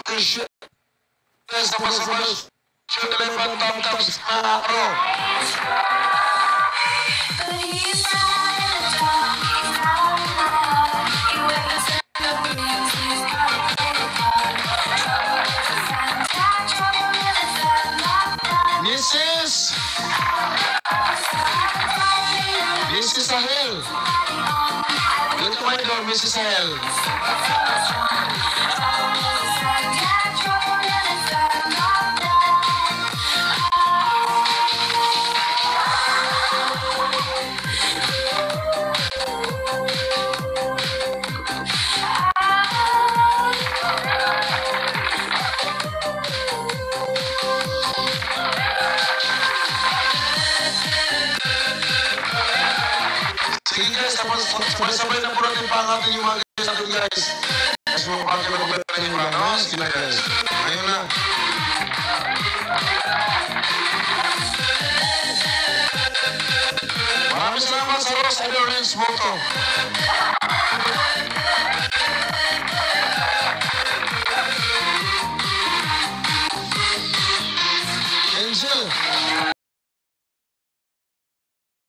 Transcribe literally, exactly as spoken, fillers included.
Shoot. Sabay-sabay. Shoot the left top tops na row. Missus Missus Sahel. Look to my door, Missus Sahel. Sige guys, sabay-sabay na po natin pangatin yung mga guys natin guys. Guys, mga bagay na maganda yung mga guys. Sige guys. Ngayon na. Maraming salamat sa Ross and Orange Moto.